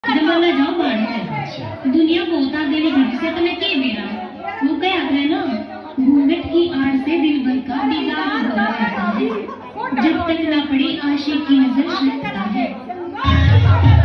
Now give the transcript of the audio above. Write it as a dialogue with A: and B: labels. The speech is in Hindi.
A: जमाना जाओ बाढ़ है दुनिया बहुत आगे बढ़ी से तने के बेरा वो कह आखरे ना घूंघट की आड़ से दिल भर का दीदार हो रहता है जब तक ना पड़ी आशिक की नजर शर्ता है।